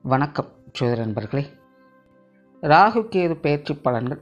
வணக்கம் ஜோதிட நண்பர்களே. ராகு கேது பெயர்ச்சி பலன்கள்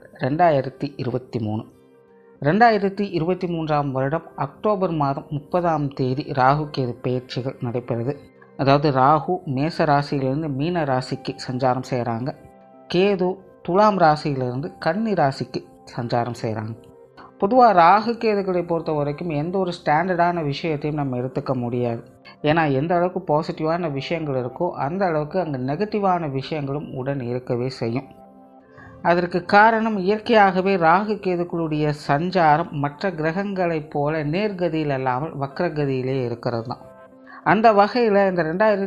2023 வருடம் அக்டோபர் மாதம் 30ஆம் தேதி ராகு கேது பெயர்ச்சிகள் நடைபெறுது. அதாவது ராகு மேச ராசியிலிருந்து மீன ராசிக்கு சஞ்சாரம் செய்கிறாங்க, கேது துலாம் ராசியிலிருந்து கன்னி ராசிக்கு சஞ்சாரம் செய்கிறாங்க. பொதுவாக ராகு கேதுகளை பொறுத்த வரைக்கும் எந்த ஒரு ஸ்டாண்டர்டான விஷயத்தையும் நம்ம எடுத்துக்க முடியாது. ஏன்னா எந்த அளவுக்கு பாசிட்டிவான விஷயங்கள் இருக்கோ அந்த அளவுக்கு அங்கே நெகட்டிவான விஷயங்களும் உடன் இருக்கவே செய்யும். அதற்கு காரணம் இயற்கையாகவே ராகு கேதுக்களுடைய சஞ்சாரம் மற்ற கிரகங்களைப் போல நேர்கதியில் அல்லாமல் வக்ரகதியிலே இருக்கிறது தான். அந்த வகையில் இந்த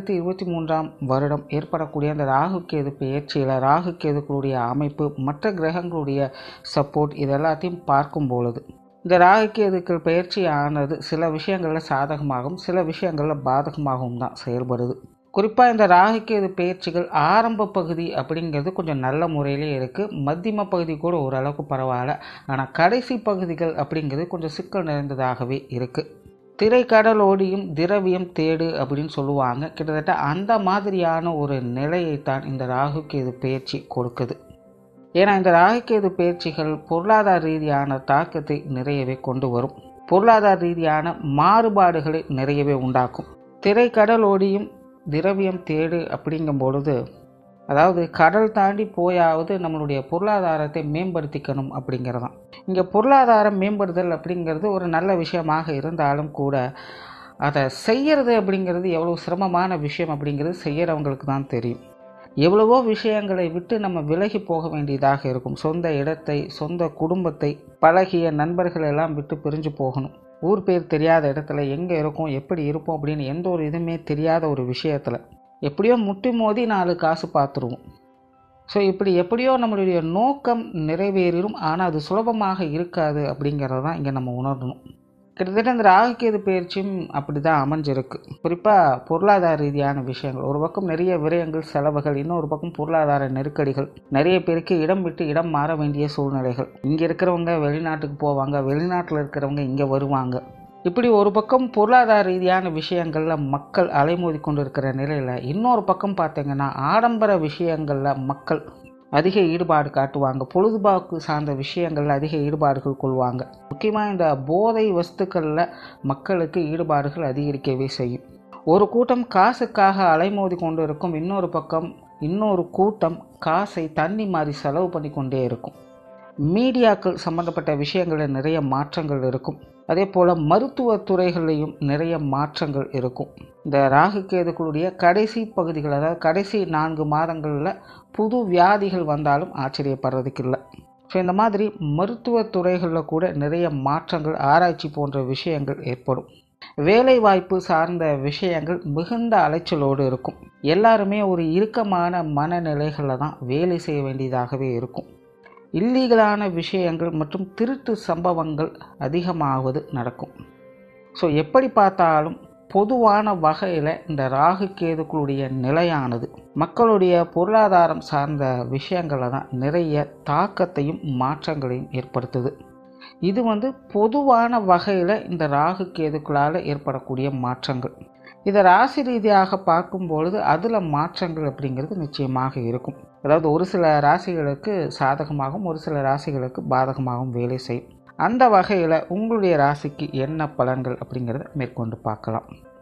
2023 வருடம் ஏற்படக்கூடிய அந்த ராகு கேது பெயர்ச்சியில் ராகு கேதுக்களுடைய அமைப்பு, மற்ற கிரகங்களுடைய சப்போர்ட், இது எல்லாத்தையும் பார்க்கும் பொழுது இந்த ராகு கேதுக்கள் பயிற்சி ஆனது சில விஷயங்களில் சாதகமாகவும் சில விஷயங்களில் பாதகமாகவும் தான் செயல்படுது. குறிப்பாக இந்த ராகு கேது பயிற்சிகள் ஆரம்ப பகுதி அப்படிங்கிறது கொஞ்சம் நல்ல முறையிலே இருக்குது, மத்தியம பகுதி கூட ஓரளவுக்கு பரவாயில்ல. ஆனால் கடைசி பகுதிகள் அப்படிங்கிறது கொஞ்சம் சிக்கல் நிறைந்ததாகவே இருக்குது. திரைக்கடலோடியும் திரவியம் தேடு அப்படின்னு சொல்லுவாங்க. கிட்டத்தட்ட அந்த மாதிரியான ஒரு நிலையைத்தான் இந்த ராகு கேது பயிற்சி கொடுக்குது. ஏன்னா இந்த ராகு கேது பயிற்சிகள் பொருளாதார ரீதியான தாக்கத்தை நிறையவே கொண்டு வரும், பொருளாதார ரீதியான மாறுபாடுகளை நிறையவே உண்டாக்கும். திரைக்கடலோடியும் திரவியம் தேடு அப்படிங்கும் பொழுது, அதாவது கடல் தாண்டி போயாவது நம்மளுடைய பொருளாதாரத்தை மேம்படுத்திக்கணும் அப்படிங்கிறதான். இங்கே பொருளாதாரம் மேம்படுதல் அப்படிங்கிறது ஒரு நல்ல விஷயமாக இருந்தாலும் கூட அதை செய்கிறது அப்படிங்கிறது எவ்வளோ சிரமமான விஷயம் அப்படிங்கிறது செய்கிறவங்களுக்கு தான் தெரியும். எவ்வளவோ விஷயங்களை விட்டு நம்ம விலகி போக வேண்டியதாக இருக்கும். சொந்த இடத்தை, சொந்த குடும்பத்தை, பழகிய நண்பர்கள் எல்லாம் விட்டு பிரிஞ்சு போகணும். ஊர் பேர் தெரியாத இடத்துல எங்கே இருக்கோம், எப்படி இருப்போம் அப்படின்னு எந்த ஒரு இதுவுமே தெரியாத ஒரு விஷயத்தில் எப்படியோ முட்டி மோதி 4 காசு பார்த்துருவோம். ஸோ இப்படி எப்படியோ நம்மளுடைய நோக்கம் நிறைவேறும், ஆனால் அது சுலபமாக இருக்காது அப்படிங்கிறது தான் இங்கே நம்ம உணரணும். கிட்டத்தட்ட இந்த ராகு கேது பயிற்சியும் அப்படி தான் அமைஞ்சிருக்கு. குறிப்பாக பொருளாதார ரீதியான விஷயங்கள், ஒரு பக்கம் நிறைய விரயங்கள், செலவுகள், இன்னொரு பக்கம் பொருளாதார நெருக்கடிகள், நிறைய பேருக்கு இடம் விட்டு இடம் மாற வேண்டிய சூழ்நிலைகள். இங்கே இருக்கிறவங்க வெளிநாட்டுக்கு போவாங்க, வெளிநாட்டில் இருக்கிறவங்க இங்கே வருவாங்க. இப்படி ஒரு பக்கம் பொருளாதார ரீதியான விஷயங்களில் மக்கள் அலைமோதி கொண்டு இருக்கிற நிலையில், இன்னொரு பக்கம் பார்த்திங்கன்னா ஆடம்பர விஷயங்களில் மக்கள் அதிக ஈடுபாடு காட்டுவாங்க, பொழுதுபோக்கு சார்ந்த விஷயங்களில் அதிக ஈடுபாடுகள் கொள்வாங்க. முக்கியமாக இந்த போதை வஸ்துக்களில் மக்களுக்கு ஈடுபாடுகள் அதிகரிக்கவே செய்யும். ஒரு கூட்டம் காசுக்காக அலைமோதி கொண்டு இருக்கும், இன்னொரு கூட்டம் காசை தண்ணி மாதிரி செலவு பண்ணி கொண்டே இருக்கும். மீடியாக்கள் சம்பந்தப்பட்ட விஷயங்களில் நிறைய மாற்றங்கள் இருக்கும். அதே போல் மருத்துவ துறைகளிலையும் நிறைய மாற்றங்கள் இருக்கும். இந்த ராகு கேதுக்களுடைய கடைசி பகுதிகள், அதாவது கடைசி 4 மாதங்களில் புது வியாதிகள் வந்தாலும் ஆச்சரியப்படுறதுக்கு இல்லை. ஸோ இந்த மாதிரி மருத்துவ துறைகளில் கூட நிறைய மாற்றங்கள், ஆராய்ச்சி போன்ற விஷயங்கள் ஏற்படும். வேலை வாய்ப்பு சார்ந்த விஷயங்கள் மிகுந்த அலைச்சலோடு இருக்கும். எல்லாருமே ஒரு இறுக்கமான மனநிலைகளில் தான் வேலை செய்ய வேண்டியதாகவே இருக்கும். இல்லீகலான விஷயங்கள் மற்றும் திருட்டு சம்பவங்கள் அதிகமாவது நடக்கும். ஸோ எப்படி பார்த்தாலும் பொதுவான வகையில் இந்த ராகு கேதுக்களுடைய நிலையானது மக்களுடைய பொருளாதாரம் சார்ந்த விஷயங்களை தான் நிறைய தாக்கத்தையும் மாற்றங்களையும் ஏற்படுத்துது. இது பொதுவான வகையில் இந்த ராகு கேதுக்களால் ஏற்படக்கூடிய மாற்றங்கள். இதை ராசி ரீதியாக பார்க்கும்பொழுது அதில் மாற்றங்கள் அப்படிங்கிறது நிச்சயமாக இருக்கும். அதாவது ஒரு சில ராசிகளுக்கு சாதகமாகவும் ஒரு சில ராசிகளுக்கு பாதகமாகவும் வேலை செய்யும். அந்த வகையில் உங்களுடைய ராசிக்கு என்ன பலன்கள் அப்படிங்கிறத மேற்கொண்டு பார்க்கலாம்.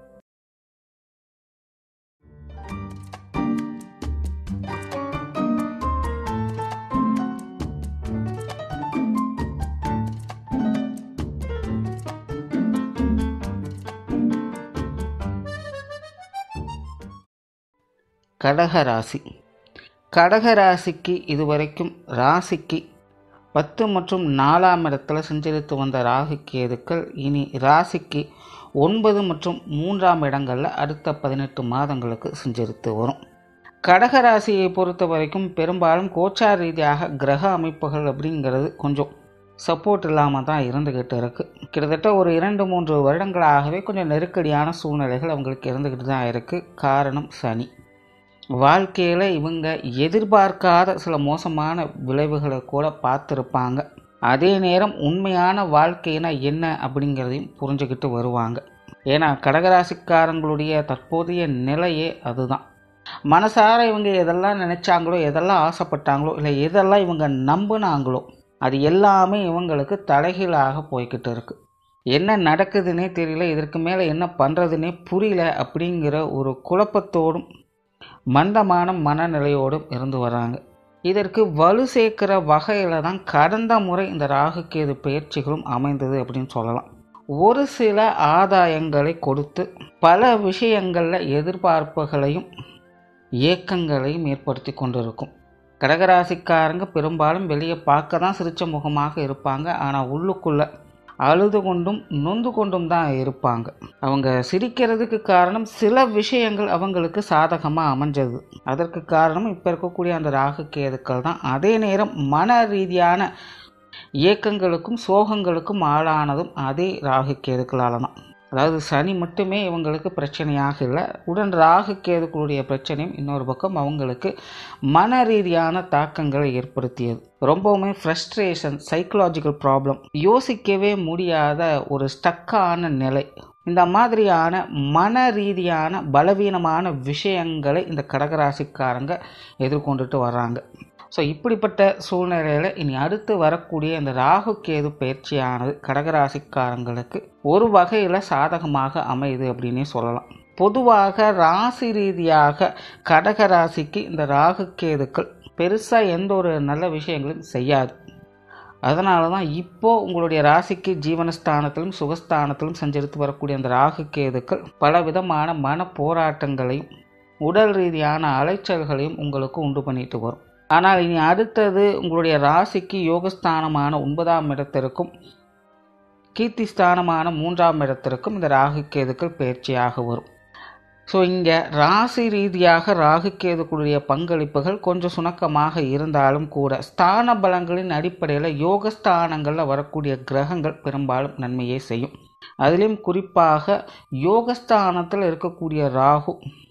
கடகராசி. கடகராசிக்கு இதுவரைக்கும் ராசிக்கு 10 மற்றும் 4ஆம் இடத்துல சஞ்சரித்து வந்த ராகு கேதுக்கள் இனி ராசிக்கு 9 மற்றும் 3ஆம் இடங்களில் அடுத்த 18 மாதங்களுக்கு சஞ்சரித்து வரும். கடகராசியை பொறுத்த வரைக்கும் பெரும்பாலும் கோச்சார ரீதியாக கிரக அமைப்புகள் அப்படிங்கிறது கொஞ்சம் சப்போர்ட் இல்லாமல் தான் இருந்துக்கிட்டு இருக்குது. கிட்டத்தட்ட ஒரு 2-3 வருடங்களாகவே கொஞ்சம் நெருக்கடியான சூழ்நிலைகள் அவங்களுக்கு இருந்துக்கிட்டு தான் இருக்குது. காரணம் சனி. வாழ்க்கையில் இவங்க எதிர்பார்க்காத சில மோசமான விளைவுகளை கூட பார்த்துருப்பாங்க. அதே நேரம் உண்மையான வாழ்க்கைனா என்ன அப்படிங்கிறதையும் புரிஞ்சுக்கிட்டு வருவாங்க. ஏன்னா கடகராசிக்காரங்களுடைய தற்போதைய நிலையே அதுதான். மனசார இவங்க எதெல்லாம் நினச்சாங்களோ, எதெல்லாம் ஆசைப்பட்டாங்களோ, இல்லை எதெல்லாம் இவங்க நம்பினாங்களோ அது எல்லாமே இவங்களுக்கு தலைகீழாக போய்கிட்டு இருக்குது. என்ன நடக்குதுன்னே தெரியல, இதற்கு மேலே என்ன பண்ணுறதுன்னே புரியல அப்படிங்கிற ஒரு குழப்பத்தோடும் மந்தமான மனநிலையோடும் இருந்து வராங்க. இதற்கு வலு சேர்க்கிற வகையில் தான் கடந்த முறை இந்த ராகு கேது பயிற்சிகளும் அமைந்தது அப்படின்னு சொல்லலாம். ஒரு சில ஆதாயங்களை கொடுத்து பல விஷயங்களில் எதிர்பார்ப்புகளையும் ஏக்கங்களையும் ஏற்படுத்தி கொண்டிருக்கும். கடகராசிக்காரங்க பெரும்பாலும் வெளியே பார்க்க தான் சிரிச்ச முகமாக இருப்பாங்க, ஆனால் உள்ளுக்குள்ளே அழுது கொண்டும் நொந்து கொண்டும் தான் இருப்பாங்க. அவங்க சிரிக்கிறதுக்கு காரணம் சில விஷயங்கள் அவங்களுக்கு சாதகமாக அமைஞ்சது. அதற்கு காரணம் இப்போ இருக்கக்கூடிய அந்த ராகு கேதுக்கள் தான். அதே நேரம் மன ரீதியான ஏக்கங்களுக்கும் சோகங்களுக்கும் ஆளானதும் அதே ராகு கேதுக்களால் தான். அதாவது சனி மட்டுமே இவங்களுக்கு பிரச்சனையாக இல்லை, உடன் ராகு கேதுக்களுடைய பிரச்சனையும் இன்னொரு பக்கம் அவங்களுக்கு மன ரீதியான தாக்கங்களை ஏற்படுத்தியது. ரொம்பவுமே ஃப்ரஸ்ட்ரேஷன், சைக்கலாஜிக்கல் ப்ராப்ளம், யோசிக்கவே முடியாத ஒரு ஸ்டக்கான நிலை, இந்த மாதிரியான மன ரீதியான பலவீனமான விஷயங்களை இந்த கடகராசிக்காரங்க எதிர்கொண்டுட்டு வர்றாங்க. ஸோ இப்படிப்பட்ட சூழ்நிலையில் இனி அடுத்து வரக்கூடிய இந்த ராகு கேது பயிற்சியானது கடகராசிக்காரங்களுக்கு ஒரு வகையில் சாதகமாக அமையுது அப்படின்னே சொல்லலாம். பொதுவாக ராசி ரீதியாக கடகராசிக்கு இந்த ராகு கேதுக்கள் பெருசாக எந்த ஒரு நல்ல விஷயங்களும் செய்யாது. அதனால தான் இப்போது உங்களுடைய ராசிக்கு ஜீவனஸ்தானத்திலும் சுகஸ்தானத்திலும் சஞ்சரித்து வரக்கூடிய அந்த ராகு கேதுக்கள் பல விதமான மன போராட்டங்களையும் உடல் ரீதியான அலைச்சல்களையும் உங்களுக்கு உண்டு பண்ணிட்டு வரும். ஆனால் இனி அடுத்தது உங்களுடைய ராசிக்கு யோகஸ்தானமான 9ஆம் இடத்திற்கும் கீர்த்திஸ்தானமான 3ஆம் இடத்திற்கும் இந்த ராகு கேதுக்கள் பயிற்சியாக வரும். ஸோ இங்கே ராசி ரீதியாக ராகு கேதுக்குடைய பங்களிப்புகள் கொஞ்சம் சுணக்கமாக இருந்தாலும் கூட ஸ்தான பலங்களின் அடிப்படையில் யோகஸ்தானங்களில் வரக்கூடிய கிரகங்கள் பெரும்பாலும் நன்மையே செய்யும். அதிலும் குறிப்பாக யோகஸ்தானத்தில் இருக்கக்கூடிய ராகு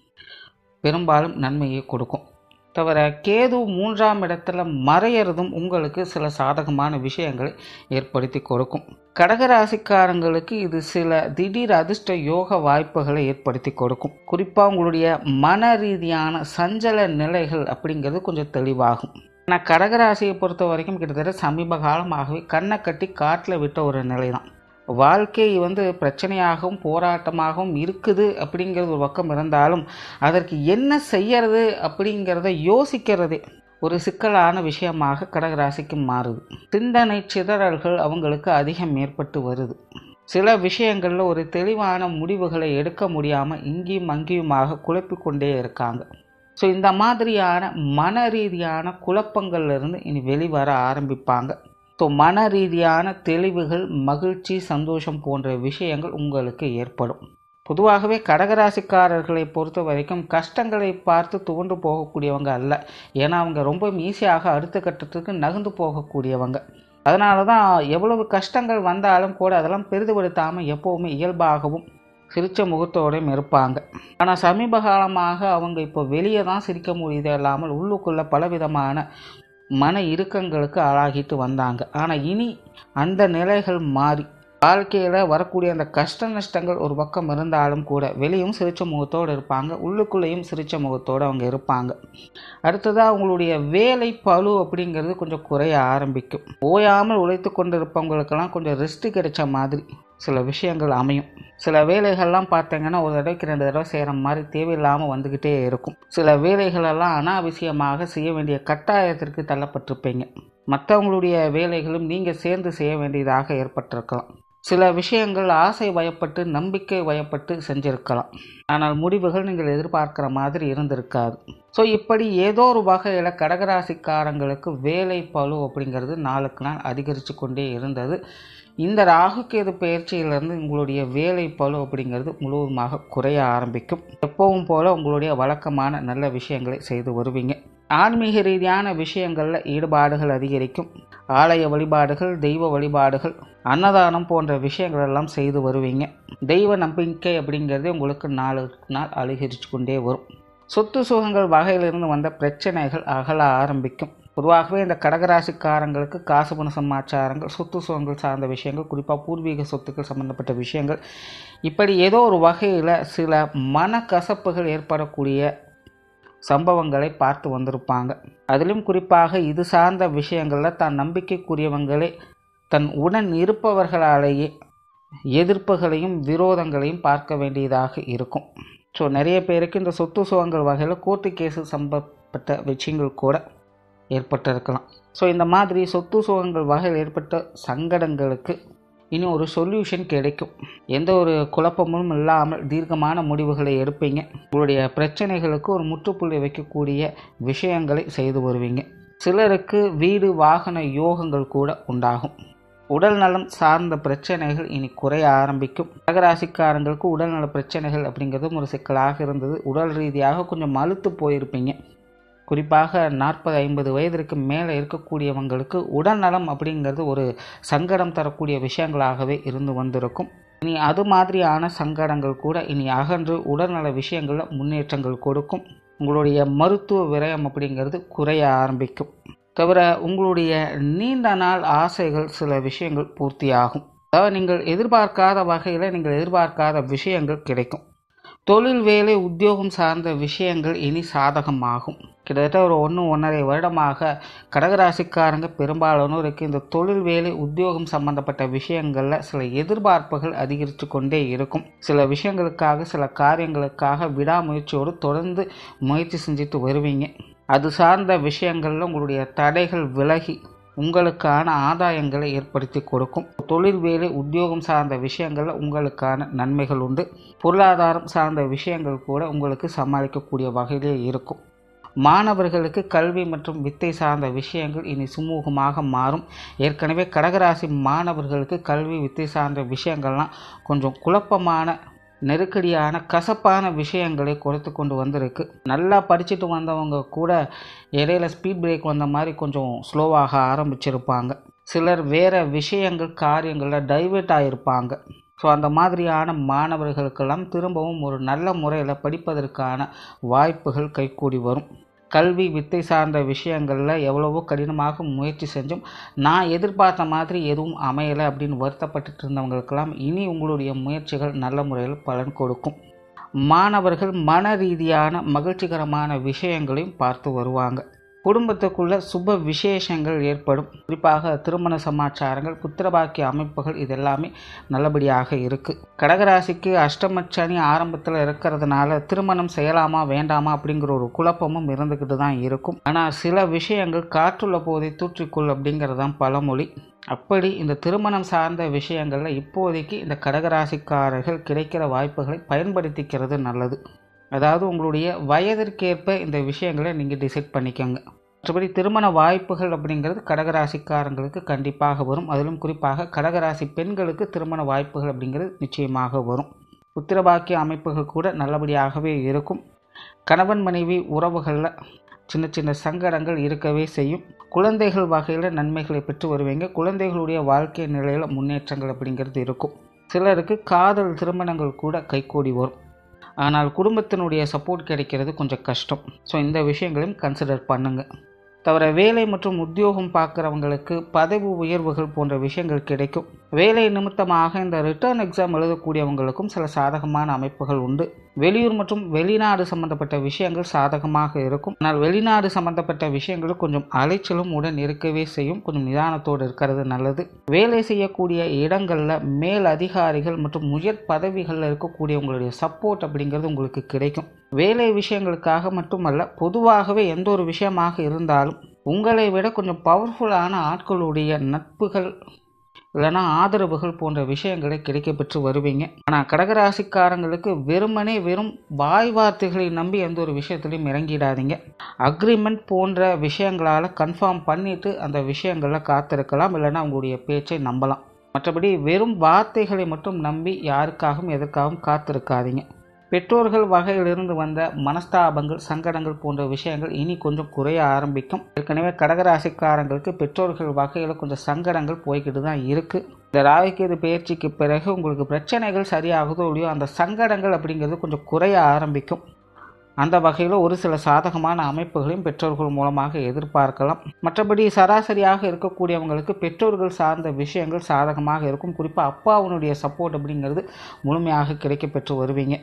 பெரும்பாலும் நன்மையை கொடுக்கும். தவிர கேது 3ஆம் இடத்துல மறையிறதும் உங்களுக்கு சில சாதகமான விஷயங்களை ஏற்படுத்தி கொடுக்கும். கடகராசிக்காரங்களுக்கு இது சில திடீர் அதிர்ஷ்ட யோக வாய்ப்புகளை ஏற்படுத்தி கொடுக்கும். குறிப்பாக உங்களுடைய மன ரீதியான சஞ்சல நிலைகள் அப்படிங்கிறது கொஞ்சம் தெளிவாகும். ஆனால் கடகராசியை பொறுத்த வரைக்கும் கிட்டத்தட்ட சமீப காலமாகவே கண்ணை கட்டி காட்டில் விட்ட ஒரு நிலை தான். வாழ்க்கை பிரச்சனையாகவும் போராட்டமாகவும் இருக்குது அப்படிங்கிறது ஒரு பக்கம் இருந்தாலும் அதற்கு என்ன செய்யறது அப்படிங்கிறத யோசிக்கிறதே ஒரு சிக்கலான விஷயமாக கடகராசிக்கு மாறுது. சிந்தனை சிதறல்கள் அவங்களுக்கு அதிகம் ஏற்பட்டு வருது. சில விஷயங்களில் ஒரு தெளிவான முடிவுகளை எடுக்க முடியாமல் இங்கேயும் அங்கேயுமாக குழப்பிக்கொண்டே இருக்காங்க. ஸோ இந்த மாதிரியான மன ரீதியான குழப்பங்கள்லேருந்து இனி வெளிவர ஆரம்பிப்பாங்க. ஸோ மன ரீதியான தெளிவுகள், மகிழ்ச்சி, சந்தோஷம் போன்ற விஷயங்கள் உங்களுக்கு ஏற்படும். பொதுவாகவே கடகராசிக்காரர்களை பொறுத்த வரைக்கும் கஷ்டங்களை பார்த்து துவண்டு போகக்கூடியவங்க அல்ல. ஏன்னா அவங்க ரொம்ப ஈஸியாக அடுத்த கட்டத்துக்கு நகர்ந்து போகக்கூடியவங்க. அதனால தான் எவ்வளவு கஷ்டங்கள் வந்தாலும் கூட அதெல்லாம் பெரிதுபடுத்தாமல் எப்போவுமே இயல்பாகவும் சிரித்த முகத்தோடையும் இருப்பாங்க. ஆனால் சமீப காலமாக அவங்க இப்போ வெளியே தான் சிரிக்க முடியுதே இல்லாமல் உள்ளுக்குள்ளே பலவிதமான மன இறுக்கங்களுக்கு ஆளாகிட்டு வந்தாங்க. ஆனால் இனி அந்த நிலைகள் மாறி வாழ்க்கையில் வரக்கூடிய அந்த கஷ்ட நஷ்டங்கள் ஒரு பக்கம் இருந்தாலும் கூட வெளியும் சிரிச்ச முகத்தோடு இருப்பாங்க, உள்ளுக்குள்ளேயும் சிரிச்ச முகத்தோடு அவங்க இருப்பாங்க. அடுத்ததாக அவங்களுடைய வேலை பளு அப்படிங்கிறது கொஞ்சம் குறைய ஆரம்பிக்கும். ஓயாமல் உழைத்து கொண்டு இருப்பவங்களுக்கெல்லாம் கொஞ்சம் ரெஸ்ட்டு கிடைச்ச மாதிரி சில விஷயங்கள் அமையும். சில வேலைகள்லாம் பார்த்தீங்கன்னா ஒரு தடவைக்கு 2 தடவை செய்கிற மாதிரி தேவையில்லாமல் வந்துக்கிட்டே இருக்கும். சில வேலைகளெல்லாம் அனாவசியமாக செய்ய வேண்டிய கட்டாயத்திற்கு தள்ளப்பட்டிருப்பீங்க. மற்றவங்களுடைய வேலைகளும் நீங்கள் சேர்ந்து செய்ய வேண்டியதாக ஏற்பட்டிருக்கலாம். சில விஷயங்கள் ஆசை வயப்பட்டு நம்பிக்கை வயப்பட்டு செஞ்சிருக்கலாம். ஆனால் முடிவுகள் நீங்கள் எதிர்பார்க்குற மாதிரி இருந்திருக்காது. ஸோ இப்படி ஏதோ ஒரு வகையில் கடகராசிக்காரங்களுக்கு வேலை பளு அப்படிங்கிறது நாளுக்கு நாள் அதிகரித்து கொண்டே இருந்தது. இந்த ராகு கேது பயிற்சியிலிருந்து உங்களுடைய வேலை பளு அப்படிங்கிறது முழுவதுமாக குறைய ஆரம்பிக்கும். எப்பவும் போல் உங்களுடைய வழக்கமான நல்ல விஷயங்களை செய்து வருவீங்க. ஆன்மீக ரீதியான விஷயங்களில் ஈடுபாடுகள் அதிகரிக்கும். ஆலய வழிபாடுகள், தெய்வ வழிபாடுகள், அன்னதானம் போன்ற விஷயங்கள் எல்லாம் செய்து வருவீங்க. தெய்வ நம்பிக்கை அப்படிங்கிறது உங்களுக்கு நாளுக்கு நாள் அதிகரித்து கொண்டே வரும். சொத்து சுகங்கள் வகையிலிருந்து வந்த பிரச்சனைகள் அகல ஆரம்பிக்கும். பொதுவாகவே இந்த கடகராசிக்காரங்களுக்கு காசு பண சமாச்சாரங்கள், சொத்து சுகங்கள் சார்ந்த விஷயங்கள், குறிப்பாக பூர்வீக சொத்துக்கள் சம்பந்தப்பட்ட விஷயங்கள், இப்படி ஏதோ ஒரு வகையில் சில மனக்கசப்புகள் ஏற்படக்கூடிய சம்பவங்களை பார்த்து வந்திருப்பாங்க. அதிலும் குறிப்பாக இது சார்ந்த விஷயங்களில் தான் நம்பிக்கைக்குரியவங்களே தன் உடன் இருப்பவர்களாலேயே எதிர்ப்புகளையும் விரோதங்களையும் பார்க்க வேண்டியதாக இருக்கும். ஸோ நிறைய பேருக்கு இந்த சொத்து சுகங்கள் வகையில் கோர்ட்டு கேஸு சம்பந்தப்பட்ட விஷயங்கள் கூட ஏற்பட்டிருக்கலாம். ஸோ இந்த மாதிரி சொத்து சுகங்கள் வகையில் ஏற்பட்ட சங்கடங்களுக்கு இனி ஒரு சொல்யூஷன் கிடைக்கும். எந்த ஒரு குழப்பமும் இல்லாமல் தீர்க்கமான முடிவுகளை எடுப்பீங்க. உங்களுடைய பிரச்சனைகளுக்கு ஒரு முற்றுப்புள்ளி வைக்கக்கூடிய விஷயங்களை செய்து வருவீங்க. சிலருக்கு வீடு வாகன யோகங்கள் கூட உண்டாகும். உடல் நலம் சார்ந்த பிரச்சனைகள் இனி குறைய ஆரம்பிக்கும். கடகராசிக்காரங்களுக்கு உடல்நல பிரச்சனைகள் அப்படிங்கிறதும் ஒரு சிக்கலாக இருந்தது. உடல் ரீதியாக கொஞ்சம் அலுத்து போயிருப்பீங்க. குறிப்பாக 40-50 வயதிற்கு மேலே இருக்கக்கூடியவங்களுக்கு உடல் நலம் அப்படிங்கிறது ஒரு சங்கடம் தரக்கூடிய விஷயங்களாகவே இருந்து வந்திருக்கும். இனி அது மாதிரியான சங்கடங்கள் கூட இனி அகன்று உடல்நல விஷயங்களில் முன்னேற்றங்கள் கொடுக்கும். உங்களுடைய மருத்துவ விரயம் அப்படிங்கிறது குறைய ஆரம்பிக்கும். தவிர உங்களுடைய நீண்ட நாள் ஆசைகள் சில விஷயங்கள் பூர்த்தியாகும். அதாவது நீங்கள் எதிர்பார்க்காத வகையில் நீங்கள் எதிர்பார்க்காத விஷயங்கள் கிடைக்கும். தொழில் வேலை உத்தியோகம் சார்ந்த விஷயங்கள் இனி சாதகமாகும். கிட்டத்தட்ட ஒரு 1-1.5 வருடமாக கடகராசிக்காரங்க பெரும்பாலானோருக்கு இந்த தொழில் வேலை உத்தியோகம் சம்பந்தப்பட்ட விஷயங்களில் சில எதிர்பார்ப்புகள் அதிகரித்து கொண்டே இருக்கும். சில விஷயங்களுக்காக சில காரியங்களுக்காக விடாமுயற்சியோடு தொடர்ந்து முயற்சி செஞ்சுட்டு வருவீங்க. அது சார்ந்த விஷயங்களில் உங்களுடைய தடைகள் விலகி உங்களுக்கான ஆதாயங்களை ஏற்படுத்தி கொடுக்கும். தொழில் வேலை உத்தியோகம் சார்ந்த விஷயங்களில் உங்களுக்கான நன்மைகள் உண்டு. பொருளாதாரம் சார்ந்த விஷயங்கள் கூட உங்களுக்கு சமாளிக்கக்கூடிய வகையிலே இருக்கும். மாணவர்களுக்கு கல்வி மற்றும் வித்தை சார்ந்த விஷயங்கள் இனி சுமூகமாக மாறும். ஏற்கனவே கடகராசி மாணவர்களுக்கு கல்வி வித்தை சார்ந்த விஷயங்கள்லாம் கொஞ்சம் குழப்பமான நெருக்கடியான கசப்பான விஷயங்களை கொடுத்து கொண்டு வந்திருக்கு. நல்லா படிச்சுட்டு வந்தவங்க கூட இடையில ஸ்பீட் பிரேக் வந்த மாதிரி கொஞ்சம் ஸ்லோவாக ஆரம்பிச்சிருப்பாங்க. சிலர் வேறு விஷயங்கள் காரியங்களில் டைவர்ட் ஆகிருப்பாங்க. ஸோ அந்த மாதிரியான மாணவர்களுக்கெல்லாம் திரும்பவும் ஒரு நல்ல முறையில் படிப்பதற்கான வாய்ப்புகள் கைகூடி வரும். கல்வி வித்தை சார்ந்த விஷயங்களில் எவ்வளவோ கடினமாக முயற்சி செஞ்சும் நான் எதிர்பார்த்த மாதிரி எதுவும் அமையலை அப்படின்னு வருத்தப்பட்டு இருந்தவங்களுக்கெல்லாம் இனி உங்களுடைய முயற்சிகள் நல்ல முறையில் பலன் கொடுக்கும். மாணவர்கள் மன ரீதியான மகிழ்ச்சிகரமான விஷயங்களையும் பார்த்து வருவாங்க. குடும்பத்துக்குள்ள சுப விசேஷங்கள் ஏற்படும். குறிப்பாக திருமண சமாச்சாரங்கள் புத்திரபாக்கிய அமைப்புகள் இதெல்லாமே நல்லபடியாக இருக்குது. கடகராசிக்கு அஷ்டமச்சனி ஆரம்பத்தில் இருக்கிறதுனால திருமணம் செய்யலாமா வேண்டாமா அப்படிங்கிற ஒரு குழப்பமும் இருந்துக்கிட்டு தான் இருக்கும். ஆனால் சில விஷயங்கள் காற்றுள்ள போதை தூற்றிக்கொள் அப்படிங்கிறது தான் பழமொழி. அப்படி இந்த திருமணம் சார்ந்த விஷயங்களில் இப்போதைக்கு இந்த கடகராசிக்காரர்கள் கிடைக்கிற வாய்ப்புகளை பயன்படுத்திக்கிறது நல்லது. அதாவது உங்களுடைய வயதிற்கேற்ப இந்த விஷயங்களை நீங்கள் டிசைட் பண்ணிக்கோங்க. மற்றபடி திருமண வாய்ப்புகள் அப்படிங்கிறது கடகராசிக்காரங்களுக்கு கண்டிப்பாக வரும். அதிலும் குறிப்பாக கடகராசி பெண்களுக்கு திருமண வாய்ப்புகள் அப்படிங்கிறது நிச்சயமாக வரும். புத்திரபாக்கிய அமைப்புகள் கூட நல்லபடியாகவே இருக்கும். கணவன் மனைவி உறவுகளில் சின்ன சின்ன சங்கடங்கள் இருக்கவே செய்யும். குழந்தைகள் வகையில் நன்மைகளை பெற்று வருவீங்க. குழந்தைகளுடைய வாழ்க்கை நிலையில் முன்னேற்றங்கள் அப்படிங்கிறது இருக்கும். சிலருக்கு காதல் திருமணங்கள் கூட கைகூடி வரும். ஆனால் குடும்பத்தினுடைய சப்போர்ட் கிடைக்கிறது கொஞ்சம் கஷ்டம். ஸோ இந்த விஷயங்களையும் கன்சிடர் பண்ணுங்கள். தவிர வேலை மற்றும் உத்தியோகம் பார்க்குறவங்களுக்கு பதவி உயர்வுகள் போன்ற விஷயங்கள் கிடைக்கும். வேலை நிமித்தமாக இந்த ரிட்டர்ன் எக்ஸாம் எழுதக்கூடியவங்களுக்கும் சில சாதகமான அமைப்புகள் உண்டு. வெளியூர் மற்றும் வெளிநாடு சம்பந்தப்பட்ட விஷயங்கள் சாதகமாக இருக்கும். ஆனால் வெளிநாடு சம்பந்தப்பட்ட விஷயங்கள் கொஞ்சம் அலைச்சலும் உடன் இருக்கவே செய்யும். கொஞ்சம் நிதானத்தோடு இருக்கிறது நல்லது. வேலை செய்யக்கூடிய இடங்களில் மேல் அதிகாரிகள் மற்றும் உயர் பதவிகளில் இருக்கக்கூடியவங்களுடைய சப்போர்ட் அப்படிங்கிறது உங்களுக்கு கிடைக்கும். வேலை விஷயங்களுக்காக மட்டுமல்ல, பொதுவாகவே எந்த ஒரு விஷயமாக இருந்தாலும் உங்களை விட கொஞ்சம் பவர்ஃபுல்லான ஆட்களுடைய நட்புகள் இல்லைனா ஆதரவுகள் போன்ற விஷயங்களை கிடைக்கப்பெற்று வருவீங்க. ஆனால் கடகராசிக்காரங்களுக்கு வெறும் வாய் வார்த்தைகளை நம்பி எந்த ஒரு விஷயத்துலையும் இறங்கிடாதீங்க. அக்ரிமெண்ட் போன்ற விஷயங்களால் கன்ஃபார்ம் பண்ணிவிட்டு அந்த விஷயங்களில் காத்திருக்கலாம். இல்லைனா உங்களுடைய பேச்சை நம்பலாம். மற்றபடி வெறும் வார்த்தைகளை மட்டும் நம்பி யாருக்காகவும் எதற்காகவும் காத்திருக்காதீங்க. பெற்றோர்கள் வகையிலிருந்து வந்த மனஸ்தாபங்கள் சங்கடங்கள் போன்ற விஷயங்கள் இனி கொஞ்சம் குறைய ஆரம்பிக்கும். ஏற்கனவே கடகராசிக்காரங்களுக்கு பெற்றோர்கள் வகையில் கொஞ்சம் சங்கடங்கள் போய்கிட்டு தான் இருக்குது. இந்த ராகுகேது பயிற்சிக்கு பிறகு உங்களுக்கு பிரச்சனைகள் சரியாகுதோ இல்லையோ அந்த சங்கடங்கள் அப்படிங்கிறது கொஞ்சம் குறைய ஆரம்பிக்கும். அந்த வகையில் ஒரு சில சாதகமான அமைப்புகளையும் பெற்றோர்கள் மூலமாக எதிர்பார்க்கலாம். மற்றபடி சராசரியாக இருக்கக்கூடியவங்களுக்கு பெற்றோர்கள் சார்ந்த விஷயங்கள் சாதகமாக இருக்கும். குறிப்பாக அப்பாவுடைய சப்போர்ட் அப்படிங்கிறது முழுமையாக கிடைக்கப்பெற்று வருவீங்க.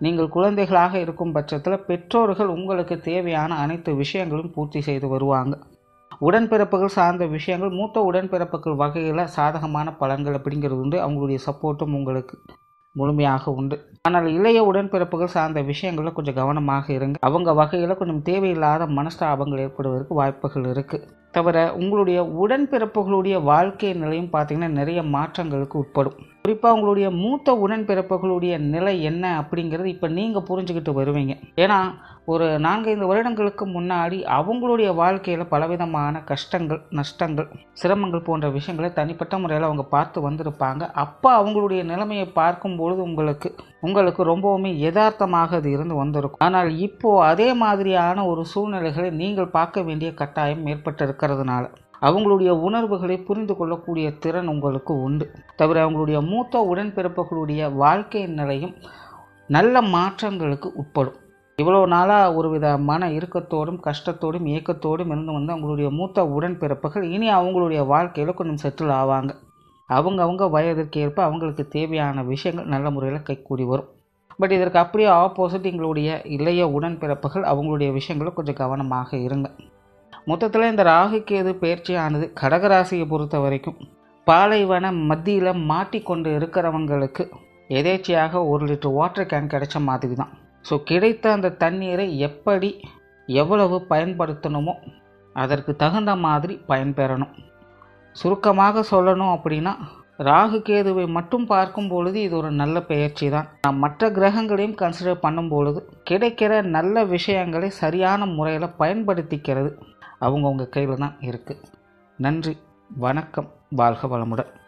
நீங்கள் குழந்தைகளாக இருக்கும் பட்சத்தில் பெற்றோர்கள் உங்களுக்கு தேவையான அனைத்து விஷயங்களும் பூர்த்தி செய்து வருவாங்க. உடன்பிறப்புகள் சார்ந்த விஷயங்கள் மூத்த உடன்பிறப்புகள் வகையில் சாதகமான பலன்கள் அப்படிங்கிறது உண்டு. அவங்களுடைய சப்போர்ட்டும் உங்களுக்கு முழுமையாக உண்டு. ஆனால் இளைய உடன்பிறப்புகள் சார்ந்த விஷயங்களில் கொஞ்சம் கவனமாக இருங்க. அவங்க வகையில் கொஞ்சம் தேவையில்லாத மனஸ்தாபங்கள் ஏற்படுவதற்கு வாய்ப்புகள் இருக்குது. தவிர உங்களுடைய உடன்பிறப்புகளுடைய வாழ்க்கை நிலையும் பார்த்திங்கன்னா நிறைய மாற்றங்களுக்கு உட்படும். குறிப்பாக உங்களுடைய மூத்த உடன்பிறப்புகளுடைய நிலை என்ன அப்படிங்கிறது இப்போ நீங்கள் புரிஞ்சுக்கிட்டு வருவீங்க. ஏன்னா ஒரு 4-5 வருடங்களுக்கு முன்னாடி அவங்களுடைய வாழ்க்கையில் பலவிதமான கஷ்டங்கள், நஷ்டங்கள், சிரமங்கள் போன்ற விஷயங்களை தனிப்பட்ட முறையில் அவங்க பார்த்து வந்திருப்பாங்க. அப்போ அவங்களுடைய நிலைமையை பார்க்கும்பொழுது உங்களுக்கு ரொம்பவுமே யதார்த்தமாக அது இருந்து வந்திருக்கும். ஆனால் இப்போது அதே மாதிரியான ஒரு சூழ்நிலைகளை நீங்கள் பார்க்க வேண்டிய கட்டாயம் ஏற்பட்டிருக்கிறதுனால அவங்களுடைய உணர்வுகளை புரிந்து கொள்ளக்கூடிய திறன் உங்களுக்கு உண்டு. தவிர அவங்களுடைய மூத்த உடன்பிறப்புகளுடைய வாழ்க்கை நிலையும் நல்ல மாற்றங்களுக்கு உட்படும். இவ்வளோ நாளாக ஒருவித மன இறுக்கத்தோடும் கஷ்டத்தோடும் ஏக்கத்தோடும் இருந்து வந்து அவங்களுடைய மூத்த உடன்பிறப்புகள் இனி அவங்களுடைய வாழ்க்கையில் கொஞ்சம் செட்டில் ஆவாங்க. அவங்க வயதிற்கு ஏற்ப அவங்களுக்கு தேவையான விஷயங்கள் நல்ல முறையில் கைக்கூடி வரும். பட் இதற்கு அப்படியே ஆப்போசிட் எங்களுடைய இளைய உடன்பிறப்புகள் அவங்களுடைய விஷயங்களும் கொஞ்சம் கவனமாக இருங்க. மொத்தத்தில் இந்த ராகு கேது பயிற்சியானது கடகராசியை பொறுத்த வரைக்கும் பாலைவன மத்தியில் மாட்டிக்கொண்டு இருக்கிறவங்களுக்கு எதேச்சையாக 1 லிட்டர் வாட்டர் கேன் கிடைச்ச மாதிரி தான். ஸோ கிடைத்த அந்த தண்ணீரை எப்படி எவ்வளவு பயன்படுத்தணுமோ அதற்கு தகுந்த மாதிரி பயன்பெறணும். சுருக்கமாக சொல்லணும் அப்படின்னா ராகு கேதுவை மட்டும் பார்க்கும் பொழுது இது ஒரு நல்ல பயிற்சி தான். மற்ற கிரகங்களையும் கன்சிடர் பண்ணும் பொழுது கிடைக்கிற நல்ல விஷயங்களை சரியான முறையில் பயன்படுத்திக்கிறது அவங்கவுங்க கையில் தான் இருக்குது. நன்றி, வணக்கம், வாழ்க வளமுடன்.